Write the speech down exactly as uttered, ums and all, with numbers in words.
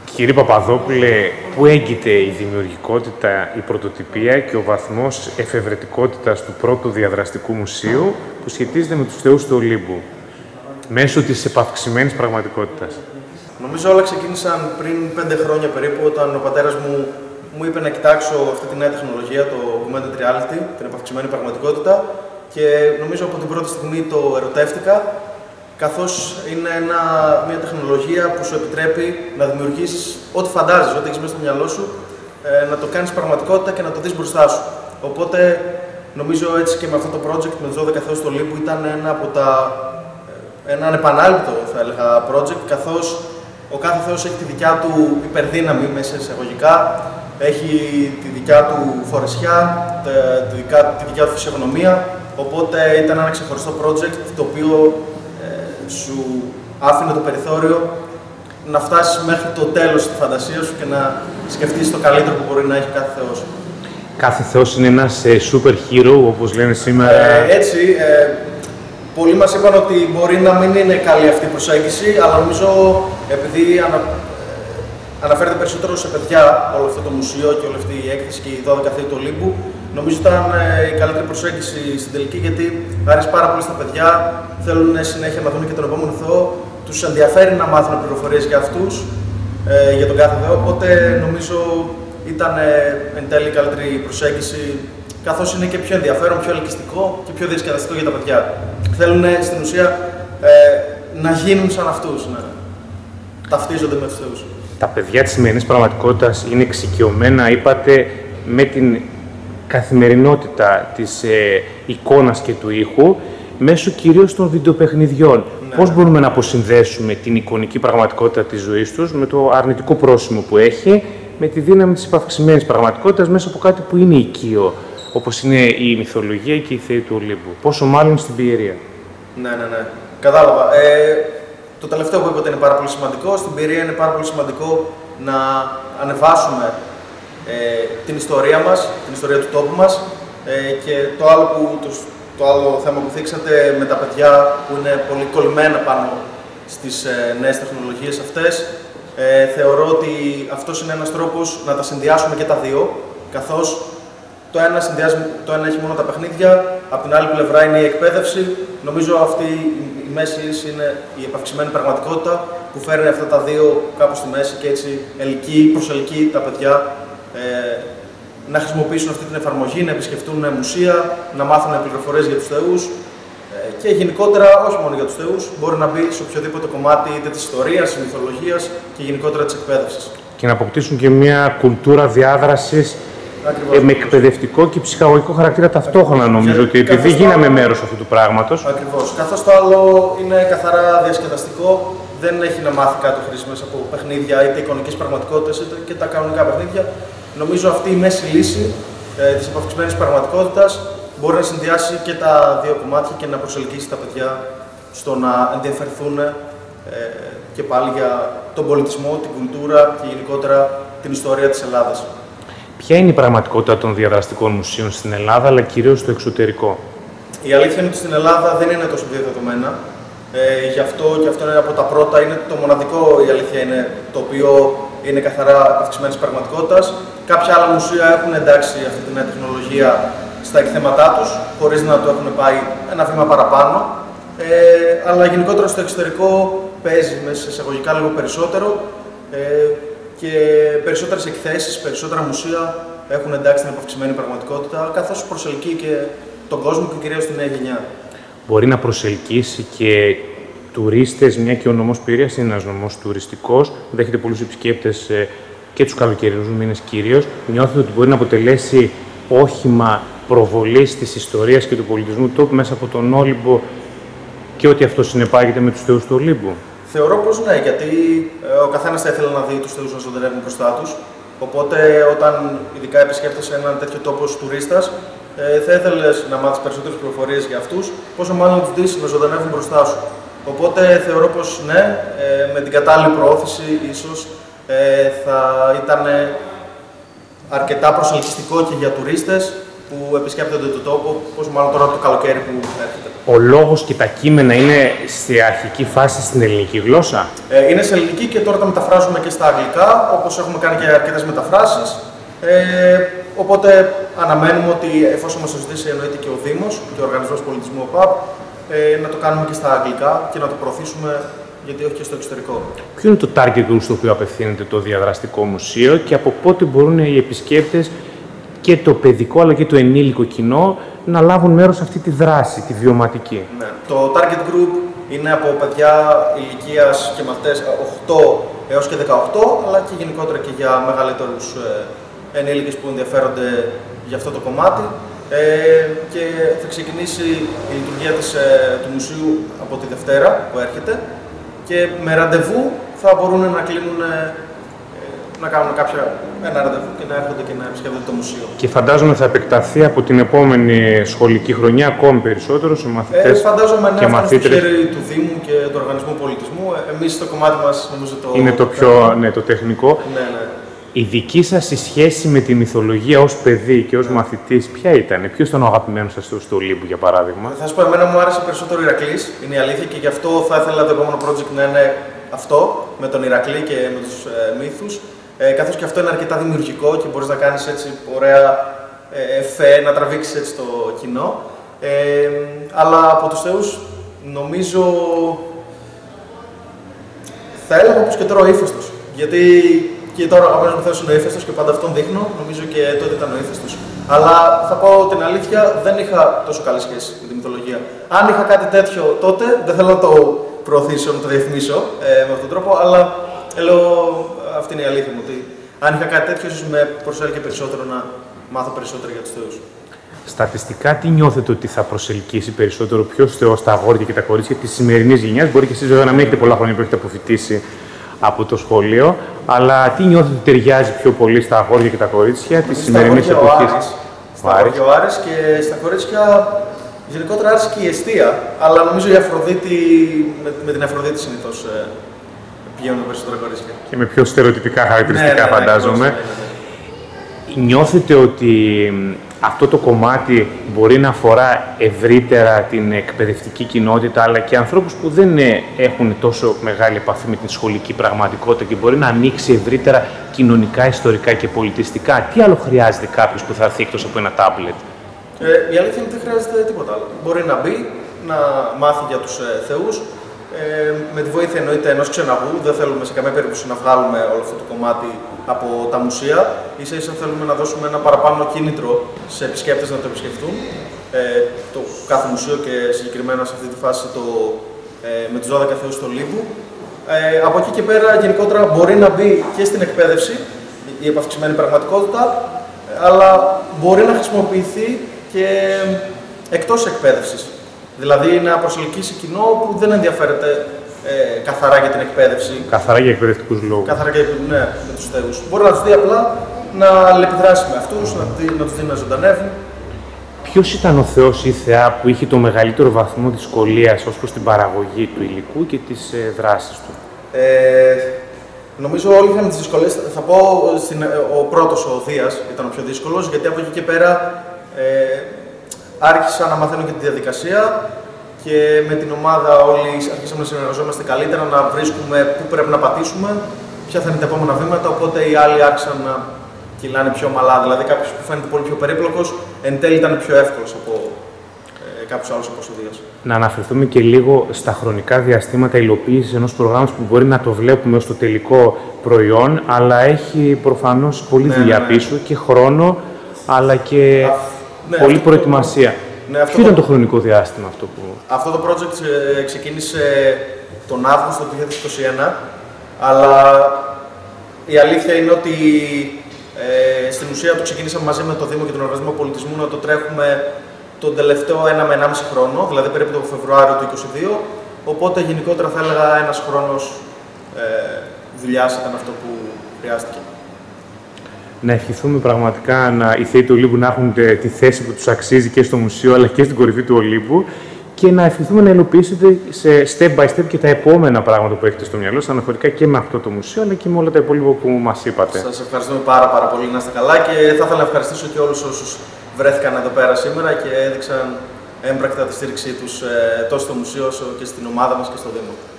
Κύριε Παπαδόπουλε, πού έγκυται η δημιουργικότητα, η πρωτοτυπία και ο βαθμός εφευρετικότητας του πρώτου διαδραστικού μουσείου που σχετίζεται με τους θεούς του Ολύμπου, μέσω της επαυξημένης πραγματικότητας? Νομίζω όλα ξεκίνησαν πριν πέντε χρόνια περίπου, όταν ο πατέρας μου μου είπε να κοιτάξω αυτή τη νέα τεχνολογία, το augmented reality, την επαυξημένη πραγματικότητα, και νομίζω από την πρώτη στιγμή το ερωτεύτηκα, καθώς είναι ένα, μια τεχνολογία που σου επιτρέπει να δημιουργήσεις ό,τι φαντάζεσαι, ό,τι έχεις μέσα στο μυαλό σου, ε, να το κάνεις πραγματικότητα και να το δεις μπροστά σου. Οπότε, νομίζω έτσι και με αυτό το project, με τους δώδεκα θεούς του Ολύμπου, ήταν ένα από τα, ένα ανεπανάληπτο, θα έλεγα, project, καθώς ο κάθε θεός έχει τη δικιά του υπερδύναμη, μέσα εισαγωγικά, έχει τη δικιά του φορεσιά, τη δικιά, τη δικιά του φυσιογνωμία, οπότε ήταν ένα ξεχωριστό project το οποίο ε, σου άφηνε το περιθώριο να φτάσεις μέχρι το τέλος στη φαντασία σου και να σκεφτείς το καλύτερο που μπορεί να έχει κάθε θεός. Κάθε θεός είναι ένας ε, super hero, όπως λένε σήμερα. Ε, έτσι, ε, πολλοί μας είπαν ότι μπορεί να μην είναι καλή αυτή η προσέγγιση, αλλά νομίζω επειδή ανα, ε, αναφέρεται περισσότερο σε παιδιά όλο αυτό το μουσείο και όλη αυτή η έκθεση και οι δώδεκα θεοί του Ολύμπου, νομίζω ήταν ε, η καλύτερη προσέγγιση στην τελική, γιατί άρεσε πάρα πολύ στα παιδιά, θέλουν συνέχεια να δουν και τον επόμενο θεό, τους ενδιαφέρει να μάθουν πληροφορίες για αυτούς, ε, για τον κάθε θεό, οπότε νομίζω ήταν ε, εν τέλει η καλύτερη προσέγγιση, καθώς είναι και πιο ενδιαφέρον, πιο ελκυστικό και πιο διασκεδαστικό για τα παιδιά. Θέλουν στην ουσία ε, να γίνουν σαν αυτούς, ναι. Ταυτίζονται με τους θεούς. Τα παιδιά της σημερινής πραγματικότητας είναι εξοικειωμένα, είπατε, με την καθημερινότητα της ε, εικόνας και του ήχου, μέσω κυρίως των βιντεοπαιχνιδιών. Ναι. Πώς μπορούμε να αποσυνδέσουμε την εικονική πραγματικότητα της ζωής τους με το αρνητικό πρόσημο που έχει, με τη δύναμη της επαυξημένης πραγματικότητας μέσα από κάτι που είναι οικείο, όπως είναι η μυθολογία και οι θεοί του Ολύμπου. Πόσο μάλλον στην ποιερία. Ναι, ναι, ναι. Κατάλαβα. Ε, το τελευταίο που είπατε είναι πάρα πολύ σημαντικό. Στην ποιερία είναι πάρα πολύ σημαντικό να ανεβάσουμε ε, την ιστορία μας, την ιστορία του τόπου μας, ε, και το άλλο, που, το, το άλλο θέμα που θίξατε με τα παιδιά που είναι πολύ κολλημένα πάνω στις ε, νέες τεχνολογίες αυτές. Ε, θεωρώ ότι αυτός είναι ένας τρόπος να τα συνδυάσουμε και τα δύο, καθώς το ένα, το ένα έχει μόνο τα παιχνίδια, από την άλλη πλευρά είναι η εκπαίδευση. Νομίζω αυτή η μέση λύση είναι η επαυξημένη πραγματικότητα που φέρνει αυτά τα δύο κάπου στη μέση και έτσι ελκύει, προσελκύει τα παιδιά ε, να χρησιμοποιήσουν αυτή την εφαρμογή, να επισκεφτούν μουσεία, να μάθουν πληροφορίες για τους θεούς ε, και γενικότερα, όχι μόνο για τους θεούς, μπορεί να μπει σε οποιοδήποτε κομμάτι είτε της ιστορίας, της μυθολογίας και γενικότερα της εκπαίδευσης. Και να αποκτήσουν και μια κουλτούρα διάδρασης ε, με εκπαιδευτικό και ψυχαγωγικό χαρακτήρα ταυτόχρονα, νομίζω, ότι επειδή γίναμε μέρος αυτού του πράγματος. Ακριβώς. Καθώς το άλλο είναι καθαρά διασκεδαστικό, δεν έχει να μάθει κάτι ο χρήσης μέσα από παιχνίδια είτε εικονικής πραγματικότητας είτε και τα κανονικά παιχνίδια. Νομίζω αυτή η μέση λύση ε, της επαυξημένης πραγματικότητας μπορεί να συνδυάσει και τα δύο κομμάτια και να προσελκύσει τα παιδιά στο να ενδιαφερθούν ε, και πάλι για τον πολιτισμό, την κουλτούρα και γενικότερα την ιστορία της Ελλάδας. Ποια είναι η πραγματικότητα των διαδραστικών μουσείων στην Ελλάδα, αλλά κυρίως στο εξωτερικό? Η αλήθεια είναι ότι στην Ελλάδα δεν είναι τόσο διαδεδομένα. Ε, γι' αυτό και αυτό είναι από τα πρώτα, είναι το μοναδικό, η αλήθεια είναι, το οποίο είναι καθαρά αυξημένης πραγματικότητας. Κάποια άλλα μουσεία έχουν εντάξει αυτή τη νέα τεχνολογία στα εκθέματά τους, χωρίς να το έχουν πάει ένα βήμα παραπάνω. Ε, αλλά γενικότερα στο εξωτερικό παίζει μέσα εισαγωγικά λίγο περισσότερο. Ε, και περισσότερες εκθέσεις, περισσότερα μουσεία έχουν εντάξει την επαυξημένη πραγματικότητα, καθώς προσελκύει και τον κόσμο και κυρίως τη νέα γενιά. Μπορεί να προσελκύσει και τουρίστες, μια και ο νομός Πειραιάς είναι ένας νομός τουριστικός, δέχεται πολλούς επισκέπτες και τους καλοκαιρινούς μήνες κυρίως. Νιώθετε ότι μπορεί να αποτελέσει όχημα προβολής της ιστορίας και του πολιτισμού τόπου μέσα από τον Όλυμπο και ότι αυτό συνεπάγεται με τους θεούς του Ολύμπου? Θεωρώ πως ναι, γιατί ε, ο καθένας θα ήθελε να δει τους θεούς να ζωντανεύουν μπροστά τους. Οπότε, όταν ειδικά επισκέπτεσαι έναν τέτοιο τόπο ως τουρίστας, ε, θα ήθελες να μάθεις περισσότερες πληροφορίες για αυτούς, πόσο μάλλον να τους δεις να ζωντανεύουν μπροστά σου. Οπότε, θεωρώ πως ναι, ε, με την κατάλληλη προώθηση ίσως ε, θα ήταν αρκετά προσελκυστικό και για τουρίστες που επισκέπτονται τον τόπο, πόσο μάλλον τώρα το καλοκαίρι που έρχεται. Ο λόγος και τα κείμενα είναι σε αρχική φάση στην ελληνική γλώσσα. Ε, είναι σε ελληνική και τώρα τα μεταφράζουμε και στα αγγλικά, όπως έχουμε κάνει και αρκετές μεταφράσεις. Ε, οπότε αναμένουμε ότι εφόσον μας το ζητήσει εννοείται και ο Δήμος και ο Οργανισμός Πολιτισμού ΟΠΑΠ, ε, να το κάνουμε και στα αγγλικά και να το προωθήσουμε, γιατί όχι και στο εξωτερικό. Ποιο είναι το target group στο οποίο απευθύνεται το Διαδραστικό Μουσείο και από πότε μπορούν οι επισκέπτες και το παιδικό αλλά και το ενήλικο κοινό να λάβουν μέρος σε αυτή τη δράση, τη βιωματική? Ναι. Το target group είναι από παιδιά ηλικίας και μαθητές οκτώ έως και δεκαοκτώ, αλλά και γενικότερα και για μεγαλύτερους ε, ενήλικες που ενδιαφέρονται για αυτό το κομμάτι. Ε, και θα ξεκινήσει η λειτουργία της, ε, του μουσείου από τη Δευτέρα που έρχεται και με ραντεβού θα μπορούν να κλείνουν, ε, να κάνουν κάποια, ένα ραντεβού και να έρχονται και να επισκέπτονται το μουσείο. Και φαντάζομαι θα επεκταθεί από την επόμενη σχολική χρονιά ακόμη περισσότερο σε μαθητές ε, φαντάζομαι και να μαθήτρες. Στο χέρι του Δήμου και του Οργανισμού Πολιτισμού. Εμείς στο κομμάτι μας νομίζω το... Είναι το πιο ναι, το τεχνικό. Ναι, ναι. Η δική σας η σχέση με τη μυθολογία ως παιδί και ως ναι. μαθητής, ποια ήταν? Ποιος ήταν ο αγαπημένος σας στο Ολύμπου, για παράδειγμα? Θα σου πω, εμένα μου άρεσε περισσότερο ο Ηρακλής, είναι η αλήθεια, και γι' αυτό θα ήθελα το επόμενο project να είναι αυτό, με τον Ηρακλή και με τους ε, μύθους. Ε, καθώς και αυτό είναι αρκετά δημιουργικό και μπορείς να κάνεις έτσι ωραία ε, εφέ, να τραβήξεις έτσι το κοινό. Ε, αλλά από τους θεούς, νομίζω, θα έλεγα όπως και τώρα ο Ύφαιστος. Γιατί και τώρα ο αγαπημένος μου θεός είναι ο Ύφαιστος και πάντα αυτόν δείχνω, νομίζω και τότε ήταν ο Ύφαιστος. Αλλά θα πω την αλήθεια, δεν είχα τόσο καλή σχέση με τη μυθολογία. Αν είχα κάτι τέτοιο τότε, δεν θέλω να το προωθήσω, να το διαφημίσω ε, με αυτόν τον τρόπο, αλλά λέω, αυτή είναι η αλήθεια μου, ότι αν είχα κάτι τέτοιο, ίσως με προσέλκυε περισσότερο να μάθω περισσότερο για τους θεούς. Στατιστικά, τι νιώθετε ότι θα προσελκύσει περισσότερο, ποιος θεός, τα αγόρια και τα κορίτσια της σημερινής γενιάς? Μπορεί και εσείς βέβαια να μην έχετε πολλά χρόνια που έχετε αποφοιτήσει από το σχολείο, αλλά τι νιώθετε ότι ταιριάζει πιο πολύ στα αγόρια και τα κορίτσια της σημερινής εποχής? Στα αγόρια ο Άρης και στα κορίτσια γενικότερα άρεσε και η εστία, αλλά νομίζω η Αφροδίτη, με, με την Αφροδίτη συνήθως ε, πηγαίνουν περισσότερα κορίτσια. Και με πιο στερεοτυπικά χαρακτηριστικά, ναι, ναι, ναι, φαντάζομαι. Ναι, ναι, ναι. Νιώθετε ότι αυτό το κομμάτι μπορεί να αφορά ευρύτερα την εκπαιδευτική κοινότητα, αλλά και ανθρώπους που δεν έχουν τόσο μεγάλη επαφή με την σχολική πραγματικότητα και μπορεί να ανοίξει ευρύτερα κοινωνικά, ιστορικά και πολιτιστικά? Τι άλλο χρειάζεται κάποιος που θα έρθει εκτός από ένα τάμπλετ? Ε, η αλήθεια είναι ότι δεν χρειάζεται τίποτα άλλο. Μπορεί να μπει, να μάθει για τους ε, θεούς, ε, με τη βοήθεια εννοείται ενός ξεναγού. Δεν θέλουμε σε καμία περίπτωση να βγάλουμε όλο αυτό το κομμάτι από τα μουσεία. Ίσα ίσα θέλουμε να δώσουμε ένα παραπάνω κίνητρο σε επισκέπτες να το επισκεφτούν. Ε, το κάθε μουσείο και συγκεκριμένα σε αυτή τη φάση το, ε, με τους δώδεκα θεούς του Ολύμπου. Ε, από εκεί και πέρα γενικότερα μπορεί να μπει και στην εκπαίδευση, η επαυξημένη πραγματικότητα, αλλά μπορεί να χρησιμοποιηθεί και εκτός εκπαίδευσης. Δηλαδή να προσελκύσει κοινό που δεν ενδιαφέρεται ε, καθαρά για την εκπαίδευση. Καθαρά για εκπαιδευτικούς λόγους. Καθαρά για ναι, με τους θεούς. Μπορεί να τους δει απλά να αλληλεπιδράσει με αυτούς, να, να τους δει να ζωντανεύουν. Ποιος ήταν ο θεός ή θεά που είχε το μεγαλύτερο βαθμό δυσκολίας ως προς την παραγωγή του υλικού και τις ε, δράσεις του? Ε, νομίζω όλοι είχαν τις δυσκολίες. Θα πω στην, ο πρώτος, ο Δίας, ήταν ο πιο δύσκολος, γιατί από εκεί και πέρα ε, άρχισα να μαθαίνω και τη διαδικασία και με την ομάδα όλοι αρχίσαμε να συνεργαζόμαστε καλύτερα, να βρίσκουμε πού πρέπει να πατήσουμε, ποια θα είναι τα επόμενα βήματα, οπότε οι άλλοι άρχισαν να κυλάνε πιο ομαλά. Δηλαδή κάποιος που φαίνεται πολύ πιο περίπλοκος, εν τέλει ήταν πιο εύκολος από ε, κάποιους άλλους όπως ο Δίας. Να αναφερθούμε και λίγο στα χρονικά διαστήματα υλοποίησης ενός προγράμματος που μπορεί να το βλέπουμε ως το τελικό προϊόν, αλλά έχει προφανώς πολλή ναι, δουλειά ναι, ναι. πίσω και χρόνο, αλλά και Α, ναι, πολλή προετοιμασία. Το... Ναι, Ποιο ήταν το χρονικό διάστημα αυτό που... Αυτό το project ε, ξεκίνησε τον Αύγουστο του δύο χιλιάδες είκοσι ένα, αλλά η αλήθεια είναι ότι ε, στην ουσία το ξεκίνησαμε μαζί με το Δήμο και τον Οργανισμό Πολιτισμού να το τρέχουμε τον τελευταίο ένα με ενάμιση χρόνο, δηλαδή περίπου το Φεβρουάριο του είκοσι δύο, οπότε γενικότερα θα έλεγα ένας χρόνος ε, δουλειάς ήταν αυτό που χρειάστηκε. Να ευχηθούμε πραγματικά να οι θεοί του Ολύμπου να έχουν τη θέση που τους αξίζει και στο μουσείο αλλά και στην κορυφή του Ολύμπου και να ευχηθούμε να υλοποιήσετε σε step by step και τα επόμενα πράγματα που έχετε στο μυαλό σας, αναφορικά και με αυτό το μουσείο αλλά και με όλα τα υπόλοιπα που μας είπατε. Σας ευχαριστούμε πάρα, πάρα πολύ, να είστε καλά και θα ήθελα να ευχαριστήσω και όλους όσους βρέθηκαν εδώ πέρα σήμερα και έδειξαν έμπρακτα τη στήριξή τους ε, τόσο στο μουσείο όσο και στην ομάδα μας και στο Δήμο.